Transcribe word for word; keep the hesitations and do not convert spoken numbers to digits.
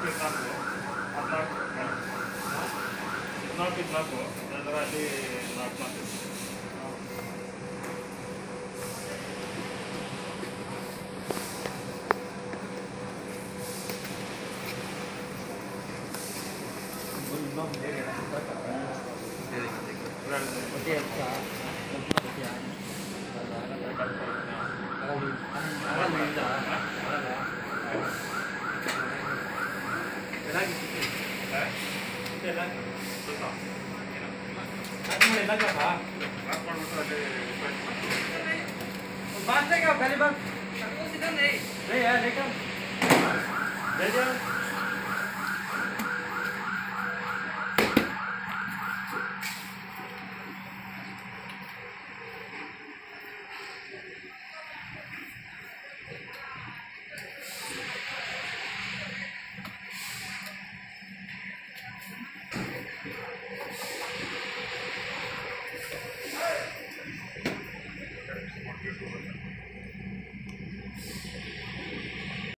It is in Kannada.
ಇದ್ನಾಲ್ಕು ಇದ್ನಾಲ್ಕು ನಂತರ ಅಲ್ಲಿ ನಾಲ್ಕು ನಾಲ್ಕು बात है क्या पहली बार नहीं यार लेकर ले जाओ